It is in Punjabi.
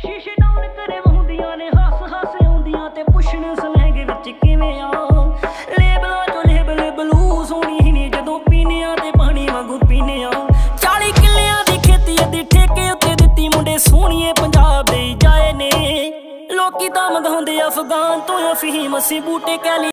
ਸ਼ੀਸ਼ੇ ਡਾਊਨ ਕਰੇ ਵਹੁੰਦੀਆਂ ਨੇ ਹੱਸ ਹੱਸ ਆਉਂਦੀਆਂ ਤੇ ਪੁੱਛਣ ਸਲੈਂਗ ਵਿੱਚ ਕਿਵੇਂ ਆ ਲੇਬਲਾਂ ਚੋਂ ਲੇਬਲ ਬਲੂ ਸੋਹਣੀ ਨੇ ਜਦੋਂ ਪੀਨਿਆਂ ਤੇ ਪਾਣੀ ਵਾਂਗੂ ਪੀਨੇ ਆ 40 ਕਿੱਲਿਆਂ ਦੀ ਖੇਤੀ ਅੱਧੀ ਠੇਕੇ ਉੱਤੇ ਦਿੱਤੀ ਮੁੰਡੇ ਸੋਹਣੀਏ ਪੰਜਾਬ ਦੇ ਜਾਏ ਨੇ ਲੋਕੀ ਤਾਂ ਮੰਗਾਉਂਦੇ ਅਫਗਾਨ ਤੋਂ ਅਫੀਮ ਅਸੀਂ ਬੂਟੇ ਕਹਿ ਲਈ